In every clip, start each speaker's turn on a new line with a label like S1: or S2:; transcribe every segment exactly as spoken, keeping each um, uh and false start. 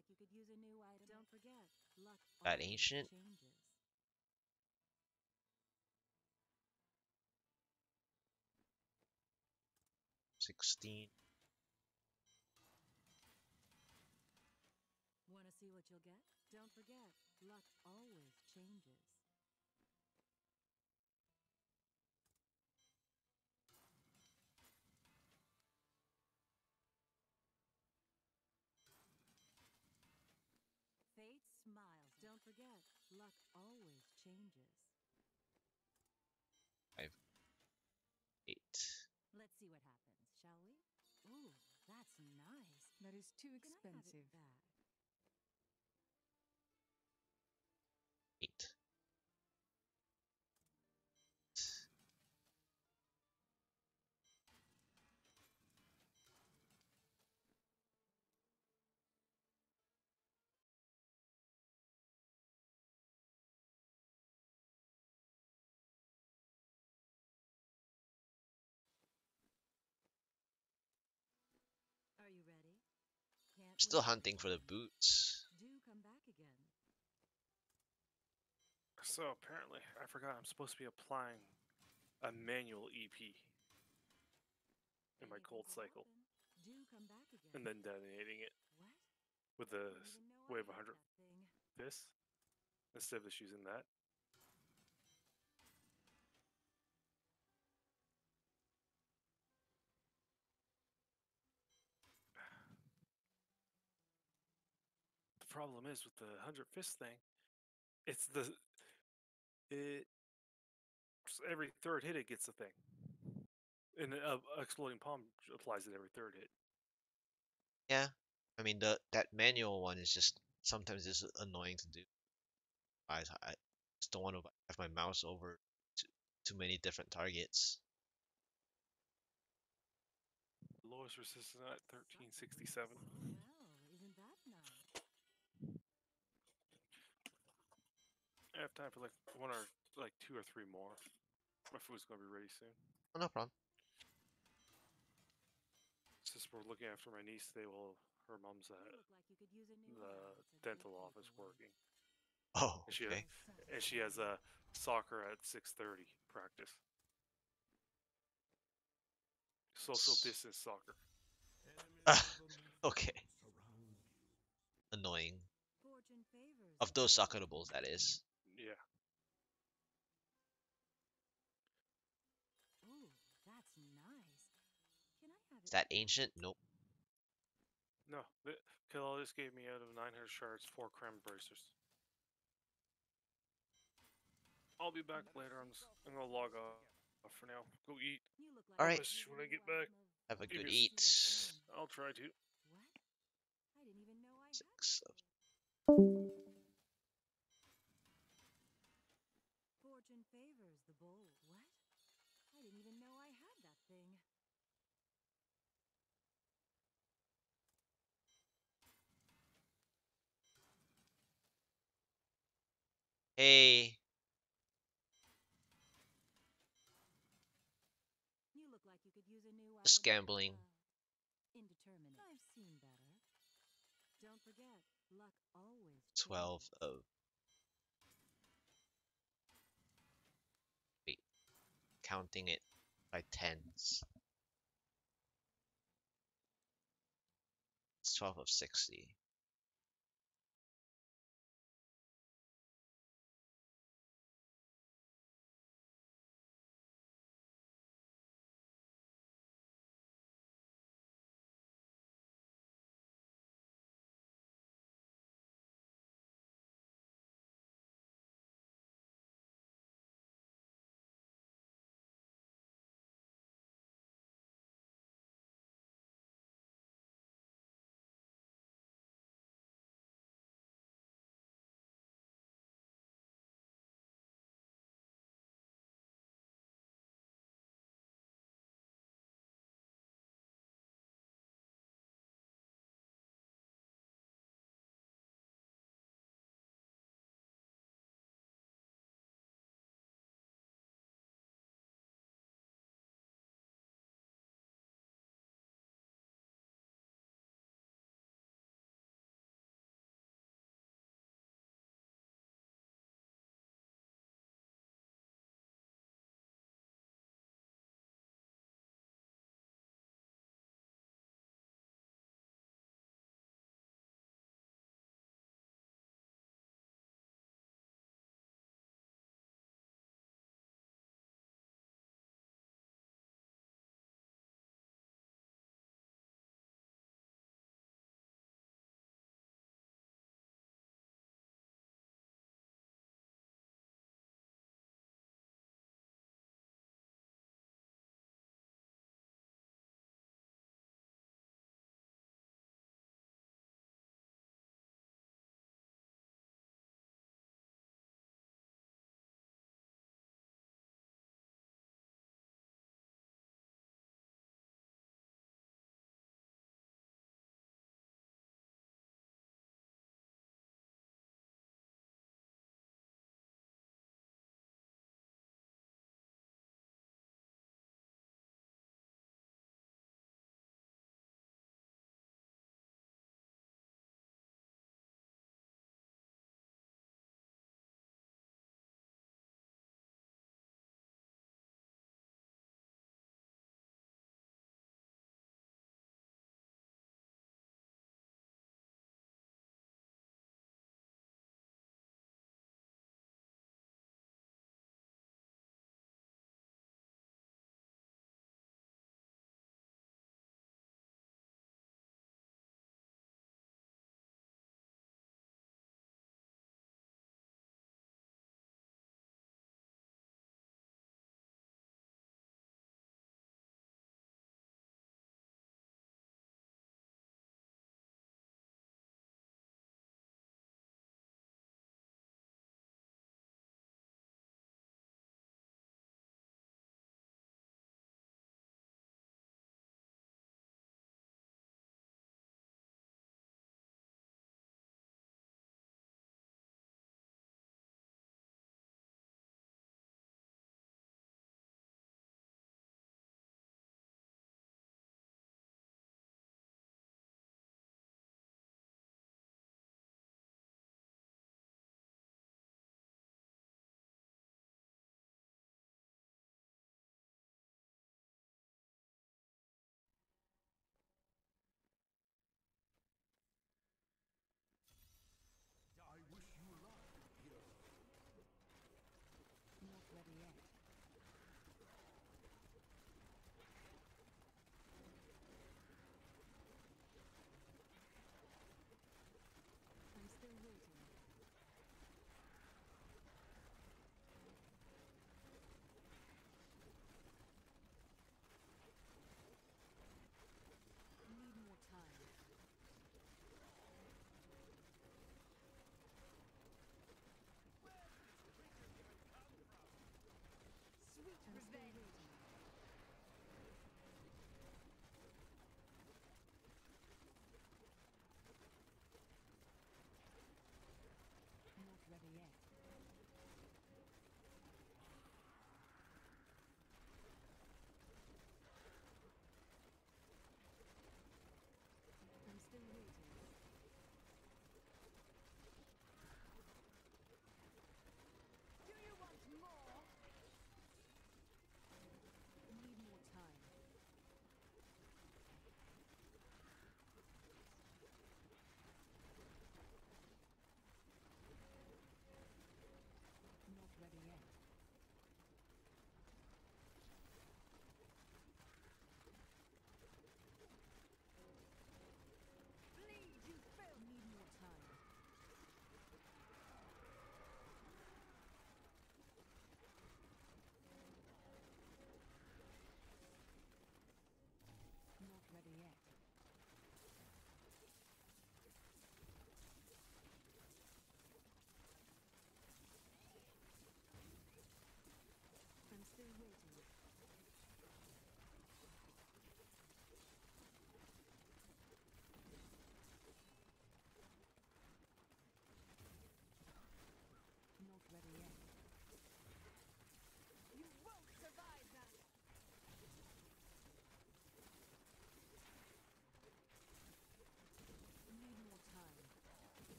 S1: like you could use a new item. Don't forget, luck
S2: That
S1: always
S2: ancient.
S1: changes.
S2: sixteen.
S1: Want to see what you'll get? Don't forget, luck always changes. Fate smiles. Don't forget, luck always changes.
S2: Five. Eight.
S1: Let's see what happens, shall we? Ooh, that's nice.
S3: That is too
S1: Can I have
S3: expensive.
S1: it back?
S2: Eight.
S1: Are you ready? Can't
S2: Still
S1: wait.
S2: hunting for the boots.
S1: Do come back again.
S4: So apparently, I forgot I'm supposed to be applying a manual E P in my
S1: Anything
S4: cold
S1: could
S4: cycle
S1: happen. Do come back again.
S4: and then detonating it
S1: What?
S4: with the
S1: Didn't
S4: s-
S1: even know I
S4: wave
S1: had
S4: one hundred
S1: that thing.
S4: fists instead of just using that. The problem is with the one hundred fist thing, it's the it every third hit it gets the thing, and uh, exploding palm applies it every third hit.
S2: Yeah. I mean the that manual one is just sometimes it's annoying to do. I I just don't want to have my mouse over too, too many different targets.
S4: Lowest resistance at thirteen sixty-seven.
S1: Well, isn't that nice?
S4: I have time for like one or like two or three more. My food's gonna be ready soon.
S2: Oh, no problem.
S4: Since we're looking after my niece today while her mom's
S1: You
S4: at
S1: look like you could use a new
S4: the
S1: item. It's a
S4: dental
S1: good
S4: office
S1: giveaway.
S4: working,
S2: Oh,
S4: and she
S2: okay.
S4: and she has a soccer at six thirty practice. Social
S2: S-
S4: distance soccer.
S2: okay. Annoying.
S1: Fortune favors
S2: Of
S1: the
S2: those
S1: bold.
S2: Sakurables, that is.
S4: Yeah.
S1: Ooh, that's nice. Can I have
S2: Is
S1: it
S2: that
S1: back?
S2: ancient? Nope.
S4: No, Killel just gave me out of nine hundred shards four creme bracers. I'll be back later. I'm, just, I'm gonna log off for now. Go eat.
S1: You look like
S2: All
S1: you
S2: right.
S1: could
S4: Message
S1: use a
S4: when I
S1: new
S4: get back.
S1: item of
S2: Have a
S4: Maybe
S2: good
S4: it's-
S2: eat.
S1: soon.
S4: I'll try to.
S1: What? I didn't even know I had
S2: Six
S1: that
S2: of
S1: thing. Fortune favors the bold. What? I didn't even know I had that thing.
S2: Hey,
S1: You look like you could use a new
S2: just
S1: item.
S2: gambling.
S1: Uh, indeterminate. I've seen better. Don't forget, luck always
S2: twelve
S1: changes.
S2: of. Wait, counting it by tens. It's twelve of sixty.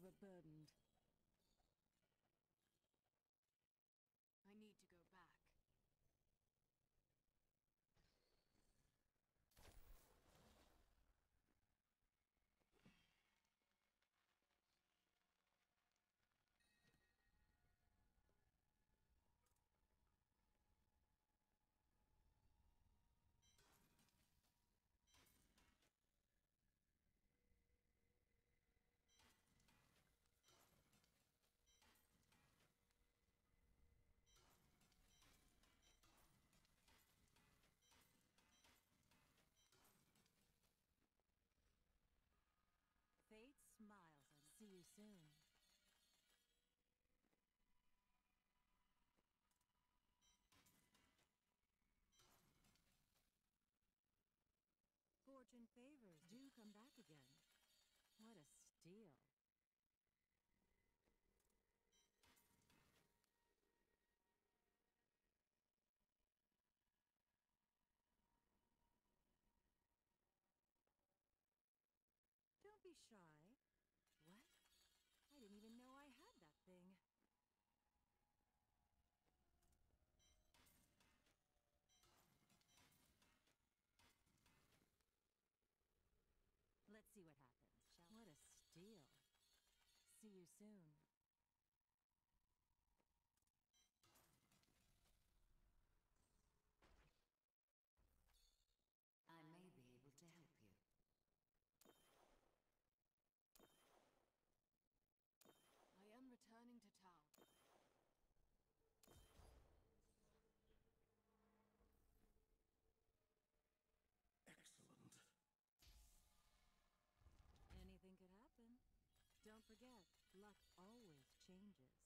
S1: overburdened.
S3: I need to go back.
S1: Fate smiles and see you soon. Fortune favors. Do come back again. What a steal. Don't be shy. What? I didn't even know I had that thing. Let's see what happens, shall we? What a steal. See you soon.
S3: I may be able to help you. I am returning to town.
S5: Excellent.
S1: Anything could happen. Don't forget, luck always changes.